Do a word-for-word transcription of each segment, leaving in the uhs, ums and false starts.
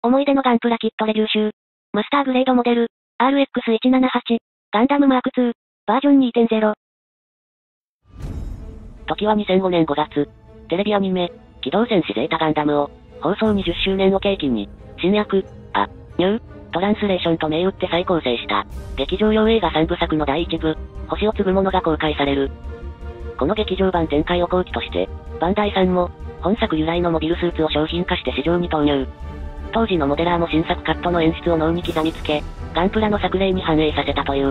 思い出のガンプラキットレビュー集。マスターグレードモデル、アールエックスひゃくななじゅうはち、ガンダムマークツー、バージョン にてんゼロ。 時はにせんごねんごがつ、テレビアニメ、機動戦士ゼータガンダムを、放送にじゅっしゅうねんを契機に、新訳、あ、ニュー、トランスレーションと銘打って再構成した、劇場用映画さんぶさくのだいいちぶ、星を継ぐものが公開される。この劇場版展開を後期として、バンダイさんも、本作由来のモビルスーツを商品化して市場に投入。当時のモデラーも新作カットの演出を脳に刻みつけ、ガンプラの作例に反映させたという。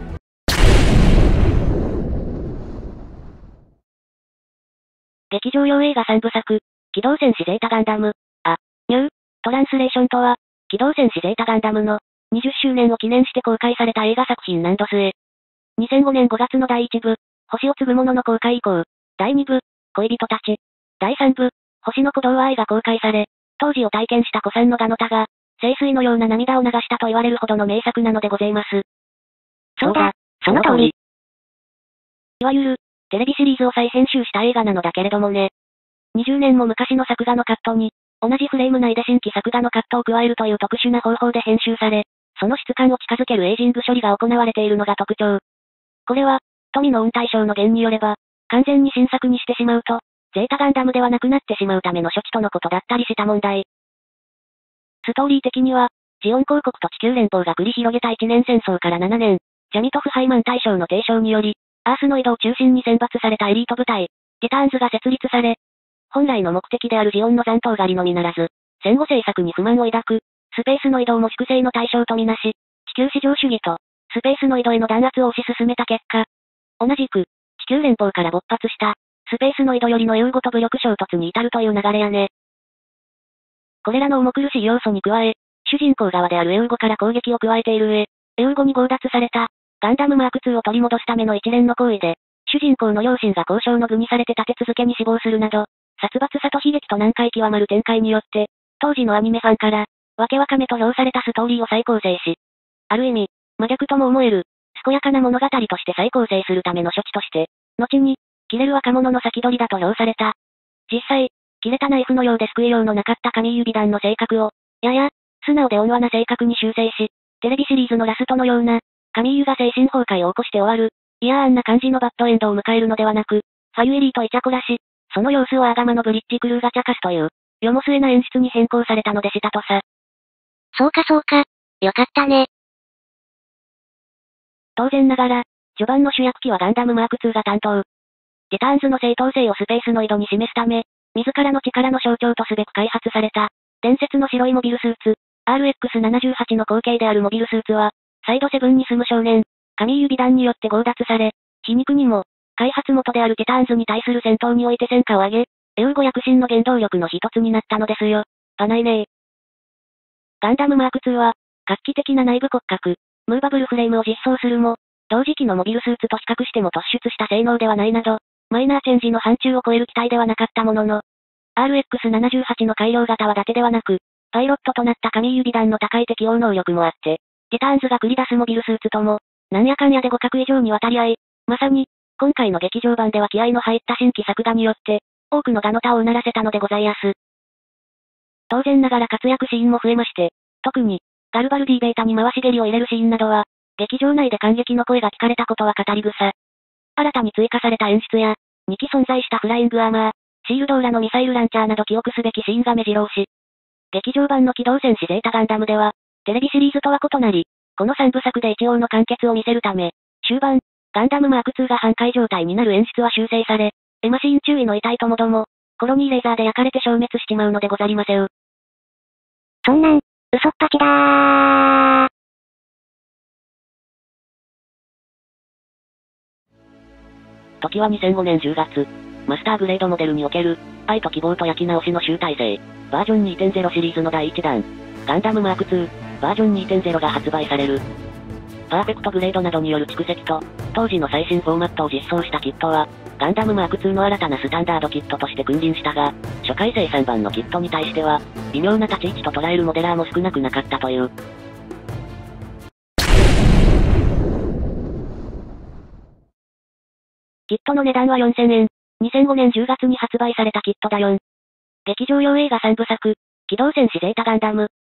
劇場用映画さんぶさく、機動戦士ゼータガンダム、あ、ニュー、トランスレーションとは、機動戦士ゼータガンダムの、にじゅっしゅうねんを記念して公開された映画作品なんどすえ。にせんごねんごがつのだいいちぶ、星を継ぐものの公開以降、だいにぶ、恋人たち、だいさんぶ、星の鼓動愛が公開され、当時を体験した古参のガノタが、聖水のような涙を流したと言われるほどの名作なのでございます。 そうだ、 その通り。いわゆる、テレビシリーズを再編集した映画なのだけれどもね。にじゅうねんも昔の作画のカットに、同じフレーム内で新規作画のカットを加えるという特殊な方法で編集され、その質感を近づけるエイジング処理が行われているのが特徴。これは、富の運対象の言によれば、完全に新作にしてしまうと、ゼータガンダムではなくなってしまうための処置とのことだったりした問題。ストーリー的には、ジオン公国と地球連邦が繰り広げたいちねん戦争からななねん、ジャミトフハイマン大将の提唱により、アースノイドを中心に選抜されたエリート部隊、ティターンズが設立され、本来の目的であるジオンの残党狩りのみならず、戦後政策に不満を抱く、スペースノイドをも粛清の対象とみなし、地球至上主義と、スペースノイドへの弾圧を推し進めた結果、同じく、地球連邦から勃発した、スペースノイドよりのエウゴと武力衝突に至るという流れやね。これらの重苦しい要素に加え、主人公側であるエウゴから攻撃を加えている上、エウゴに強奪された、ガンダムマークツーを取り戻すための一連の行為で、主人公の両親が交渉の具にされて立て続けに死亡するなど、殺伐さと悲劇と難解極まる展開によって、当時のアニメファンから、わけわかめと評されたストーリーを再構成し、ある意味、真逆とも思える、健やかな物語として再構成するための処置として、後に、切れる若者の先取りだと評された。実際、切れたナイフのようで救いようのなかった神指弾の性格を、やや、素直で温和な性格に修正し、テレビシリーズのラストのような、神湯が精神崩壊を起こして終わる、いやーあんな感じのバッドエンドを迎えるのではなく、ファユエリーとイチャコラし、その様子をアーガマのブリッジクルーが茶化すという、世も末な演出に変更されたのでしたとさ。 そうかそうか。よかったね。 当然ながら、序盤の主役機はガンダムマークツーが担当。ティターンズの正当性をスペースノイドに示すため、自らの力の象徴とすべく開発された、伝説の白いモビルスーツ、アールエックスななじゅうはち の後継であるモビルスーツは、サイドセブンに住む少年、神指弾によって強奪され、皮肉にも、開発元であるティターンズに対する戦闘において戦果を上げ、エウゴ躍進の原動力の一つになったのですよ。パないねー。ガンダムマークツーは、画期的な内部骨格、ムーバブルフレームを実装するも、同時期のモビルスーツと比較しても突出した性能ではないなど、マイナーチェンジの範疇を超える機体ではなかったものの、アールエックスななじゅうはち の改良型は伊達ではなく、パイロットとなった神指弾の高い適応能力もあって、ティターンズが繰り出すモビルスーツとも、なんやかんやで互角以上に渡り合い、まさに、今回の劇場版では気合の入った新規作画によって、多くのガノタをうならせたのでございやす。当然ながら活躍シーンも増えまして、特に、ガルバルディベータに回し蹴りを入れるシーンなどは、劇場内で感激の声が聞かれたことは語り草。新たに追加された演出や、にき存在したフライングアーマー、シールドーラのミサイルランチャーなど記憶すべきシーンが目白押し。劇場版の機動戦士ゼータガンダムでは、テレビシリーズとは異なり、このさんぶさくで一応の完結を見せるため、終盤、ガンダムマークツーが半壊状態になる演出は修正され、エマシーン注意の遺体ともども、コロニーレーザーで焼かれて消滅しちまうのでござりませう。 そんなん、嘘っぱちだー。 時はにせんごねんじゅうがつ、マスターグレードモデルにおける、愛と希望と焼き直しの集大成、バージョン にてんゼロ シリーズのだいいちだん、ガンダムマークツー、バージョン にてんゼロ が発売される。パーフェクトグレードなどによる蓄積と、当時の最新フォーマットを実装したキットは、ガンダムマークツーの新たなスタンダードキットとして君臨したが、初回生産版のキットに対しては、微妙な立ち位置と捉えるモデラーも少なくなかったという。 キットの値段はよんせんえん。にせんごねんじゅうがつに発売されたキットだよん。劇場用映画さんぶさく、機動戦士ゼータガンダム、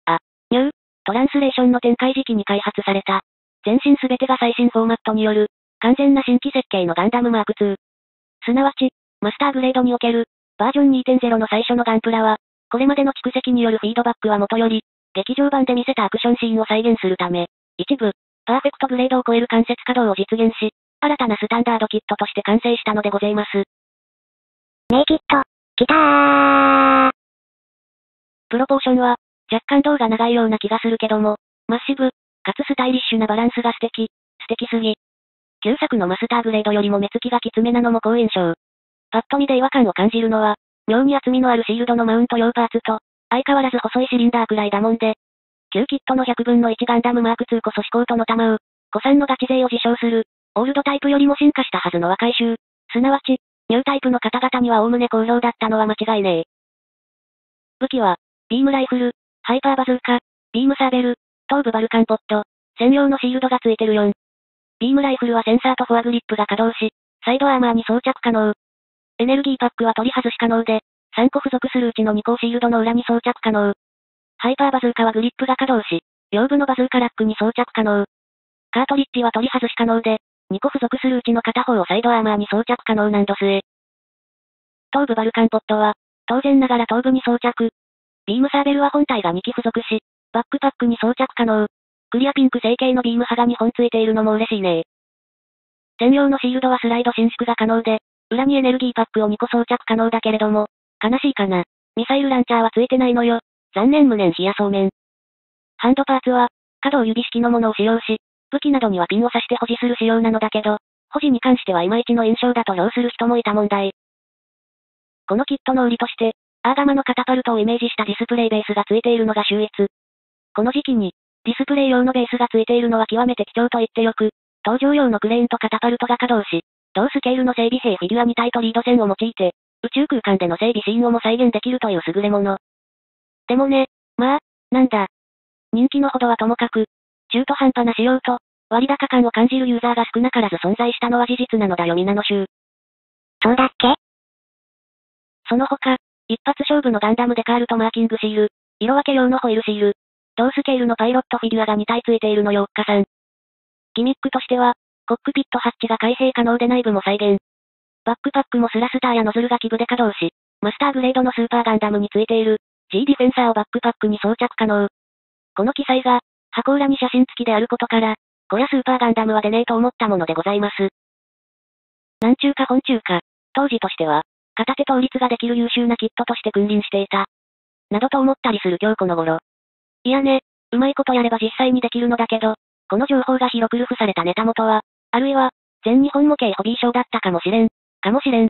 トランスレーションの展開時期に開発された。全身すべてが最新フォーマットによる、完全な新規設計のガンダムマークツー。すなわち、マスターグレードにおける、バージョン にてんゼロ の最初のガンプラは、これまでの蓄積によるフィードバックはもとより、劇場版で見せたアクションシーンを再現するため、一部、パーフェクトグレードを超える関節稼働を実現し、新たなスタンダードキットとして完成したのでございます。 名キット、きたー。 プロポーションは、若干動が長いような気がするけども、マッシブ、かつスタイリッシュなバランスが素敵、素敵すぎ。旧作のマスターグレードよりも目つきがきつめなのも好印象。パッと見で違和感を感じるのは、妙に厚みのあるシールドのマウント用パーツと、相変わらず細いシリンダーくらいだもんで、旧キットのひゃくぶんのいちガンダムマークツーこそ飛行との玉を、古参のガチ勢を自称する、オールドタイプよりも進化したはずの和回収、すなわち、ニュータイプの方々には概ね好評だったのは間違いねえ。武器は、ビームライフル、ハイパーバズーカ、ビームサーベル、頭部バルカンポット、専用のシールドがついてるよん。ビームライフルはセンサーとフォアグリップが稼働し、サイドアーマーに装着可能。エネルギーパックは取り外し可能で、さんこ付属するうちのにこをシールドの裏に装着可能。ハイパーバズーカはグリップが稼働し、両部のバズーカラックに装着可能。カートリッジは取り外し可能で、にこ付属するうちの片方をサイドアーマーに装着可能難度末。頭部バルカンポットは、当然ながら頭部に装着。ビームサーベルは本体がにき付属し、バックパックに装着可能。クリアピンク成形のビーム刃がにほんついているのも嬉しいね。専用のシールドはスライド伸縮が可能で、裏にエネルギーパックをにこ装着可能だけれども、悲しいかな。ミサイルランチャーはついてないのよ。残念無念冷やそうめん。ハンドパーツは、可動指式のものを使用し、武器などにはピンを刺して保持する仕様なのだけど、保持に関してはいまいちの印象だと評する人もいた問題。このキットの売りとして、アーガマのカタパルトをイメージしたディスプレイベースがついているのが秀逸。この時期に、ディスプレイ用のベースがついているのは極めて貴重と言ってよく、登場用のクレーンとカタパルトが稼働し、同スケールの整備兵フィギュアに体とリード線を用いて、宇宙空間での整備シーンをも再現できるという優れもの。でもね、まあ、なんだ。人気のほどはともかく、中途半端な仕様と、割高感を感じるユーザーが少なからず存在したのは事実なのだよ皆の衆。 そうだっけ？ その他、一発勝負のガンダムデカールとマーキングシール、色分け用のホイールシール、同スケールのパイロットフィギュアがに体ついているのよおっかさん。ギミックとしては、コックピットハッチが開閉可能で内部も再現。バックパックもスラスターやノズルが基部で稼働し、マスターグレードのスーパーガンダムについている、G ディフェンサーをバックパックに装着可能。この記載が、箱裏に写真付きであることから、こりゃスーパーガンダムは出ねえと思ったものでございます。なんちゅうか本中か、当時としては、片手倒立ができる優秀なキットとして君臨していた。などと思ったりする今日この頃。いやね、うまいことやれば実際にできるのだけど、この情報が広く流布されたネタ元は、あるいは、全日本模型ホビーショーだったかもしれん、かもしれん。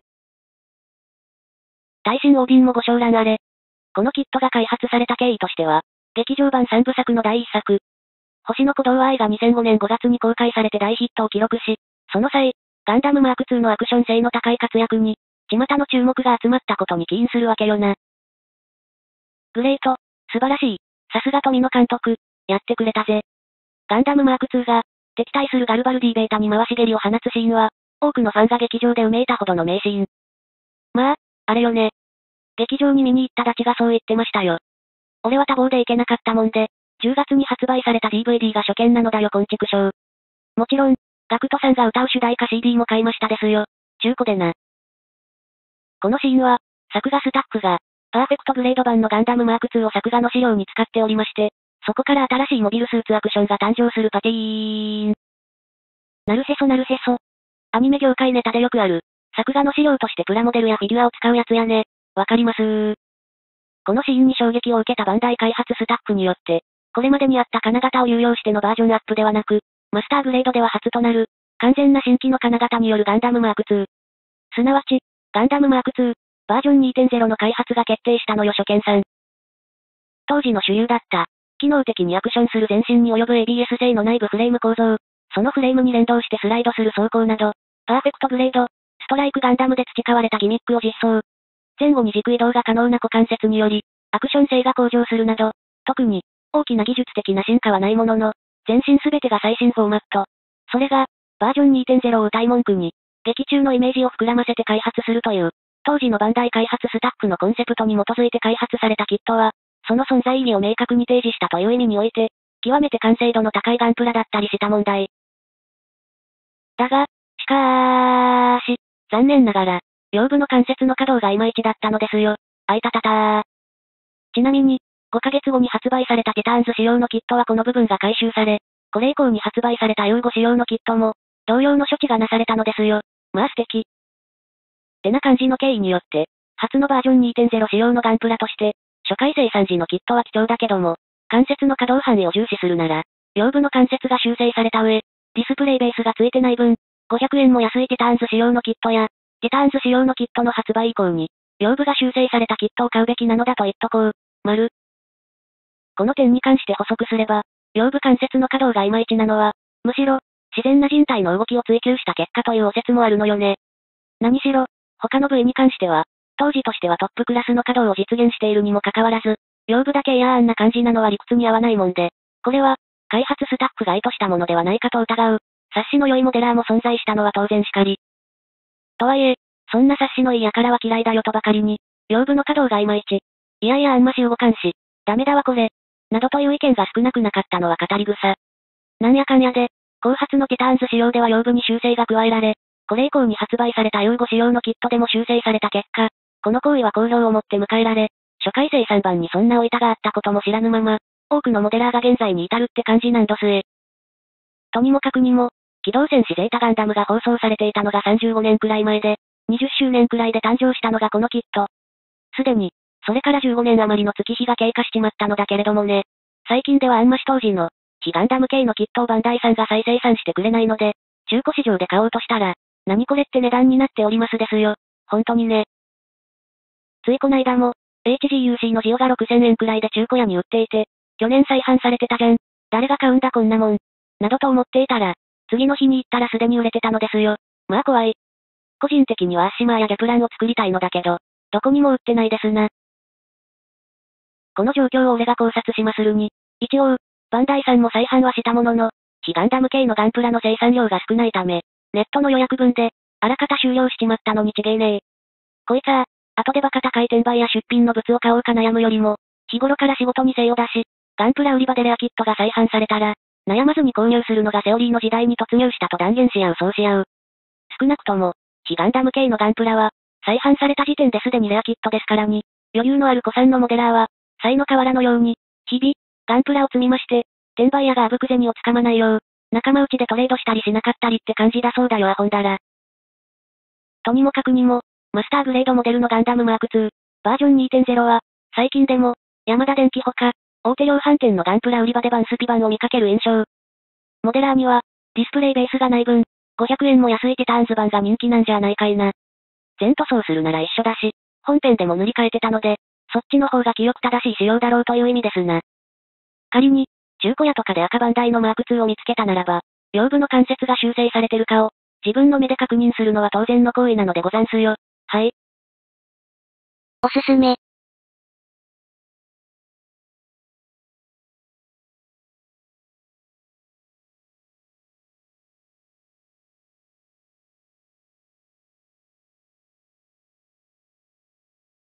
耐震オーディンもご承覧あれ。このキットが開発された経緯としては、劇場版さんぶさくのだいいっさく、星の鼓動愛がにせんごねんごがつに公開されて大ヒットを記録し、その際、ガンダムマークツーのアクション性の高い活躍に、巷の注目が集まったことに起因するわけよな。グレート、素晴らしい、さすが富野監督、やってくれたぜ。ガンダムマークツーが、敵対するガルバルディベータに回し蹴りを放つシーンは、多くのファンが劇場でうめいたほどの名シーン。まあ、あれよね。劇場に見に行ったダチがそう言ってましたよ。俺は多忙で行けなかったもんで、じゅうがつに発売された ディーブイディー が初見なのだよこんちくしょう。もちろん、ガクトさんが歌う主題歌 シーディー も買いましたですよ。中古でな。このシーンは、作画スタッフが、パーフェクトグレード版のガンダムマークツーを作画の資料に使っておりまして、そこから新しいモビルスーツアクションが誕生するパティーン。なるへそなるへそ。アニメ業界ネタでよくある、作画の資料としてプラモデルやフィギュアを使うやつやね。わかりますー。このシーンに衝撃を受けたバンダイ開発スタッフによって、これまでにあった金型を有用してのバージョンアップではなく、マスターグレードでは初となる、完全な新規の金型によるガンダムマークツー。すなわち、ガンダムマークツー、バージョン にてんゼロ の開発が決定したのよ初見さん。当時の主流だった、機能的にアクションする全身に及ぶ エービーエス 製の内部フレーム構造、そのフレームに連動してスライドする装甲など、パーフェクトグレード、ストライクガンダムで培われたギミックを実装。前後に軸移動が可能な股関節により、アクション性が向上するなど、特に、大きな技術的な進化はないものの、全身すべてが最新フォーマット。それが、バージョン にてんゼロ を歌い文句に、劇中のイメージを膨らませて開発するという、当時のバンダイ開発スタッフのコンセプトに基づいて開発されたキットは、その存在意義を明確に提示したという意味において、 極めて完成度の高いガンプラだったりした問題。だが、しかーし、残念ながら、両部の関節の可動がいまいちだったのですよ。あいたたたー。ちなみに、ごかげつごに発売されたティターンズ仕様のキットはこの部分が回収され、これ以降に発売されたユーゴ仕様のキットも、同様の処置がなされたのですよ。まあ素敵。てな感じの経緯によって、初のバージョン にてんゼロ 仕様のガンプラとして、初回生産時のキットは貴重だけども、関節の可動範囲を重視するなら、両部の関節が修正された上、ディスプレイベースがついてない分、ごひゃくえんも安いティターンズ仕様のキットや、ティターンズ仕様のキットの発売以降に、両部が修正されたキットを買うべきなのだと言っとこう。丸。この点に関して補足すれば、両部関節の可動がいまいちなのは、むしろ、自然な人体の動きを追求した結果というお説もあるのよね。何しろ、他の部位に関しては、当時としてはトップクラスの可動を実現しているにもかかわらず、両部だけいやーあんな感じなのは理屈に合わないもんで、これは、開発スタッフが意図したものではないかと疑う、察しの良いモデラーも存在したのは当然しかり。とはいえ、そんな察しのいいやからは嫌いだよとばかりに、両部の可動がいまいち。いやいやあんまし動かんし、ダメだわこれ。などという意見が少なくなかったのは語り草。なんやかんやで、後発のティターンズ仕様では両部に修正が加えられ、これ以降に発売されたユーゴ仕様のキットでも修正された結果、この行為は好評をもって迎えられ、初回生産版にそんなお板があったことも知らぬまま、多くのモデラーが現在に至るって感じなんどすえ。とにもかくにも、機動戦士ゼータガンダムが放送されていたのがさんじゅうごねんくらい前で、にじゅっしゅうねんくらいで誕生したのがこのキット。すでに、それからじゅうごねん余りの月日が経過しちまったのだけれどもね。最近ではあんまし当時の、非ガンダム系のキットをバンダイさんが再生産してくれないので、中古市場で買おうとしたら、何これって値段になっておりますですよ。本当にね。ついこないだも、エイチジーユーシー のジオがろくせんえんくらいで中古屋に売っていて、去年再販されてたじゃん。誰が買うんだこんなもん。などと思っていたら、次の日に行ったらすでに売れてたのですよ。まあ怖い。個人的にはアッシマーやギャプランを作りたいのだけど、どこにも売ってないですな。この状況を俺が考察しまするに、一応、バンダイさんも再販はしたものの、非ガンダム系のガンプラの生産量が少ないため、ネットの予約分で、あらかた終了しちまったのにちげえねえ。こいつは、後でバカ高い転売や出品の物を買おうか悩むよりも、日頃から仕事に精を出し、ガンプラ売り場でレアキットが再販されたら、悩まずに購入するのがセオリーの時代に突入したと断言し合うそうし合う。少なくとも、非ガンダム系のガンプラは、再販された時点ですでにレアキットですからに、余裕のある古参のモデラーは、才の河原のように、日々、ガンプラを積みまして、転売屋があぶく銭をつかまないよう、仲間内でトレードしたりしなかったりって感じだそうだよアホンダラ。とにもかくにも、マスターグレードモデルのガンダムマークツー、バージョン にてんゼロ は、最近でも、ヤマダ電機ほか、大手量販店のガンプラ売り場でバンスピ版を見かける印象。モデラーには、ディスプレイベースがない分、ごひゃくえんも安いティターンズ版が人気なんじゃないかいな。全塗装するなら一緒だし、本編でも塗り替えてたので、そっちの方が清く正しい仕様だろうという意味ですな。仮に、中古屋とかで赤バンダイのマークツーを見つけたならば、両部の関節が修正されてるかを、自分の目で確認するのは当然の行為なのでござんすよ。はい。 おすすめ。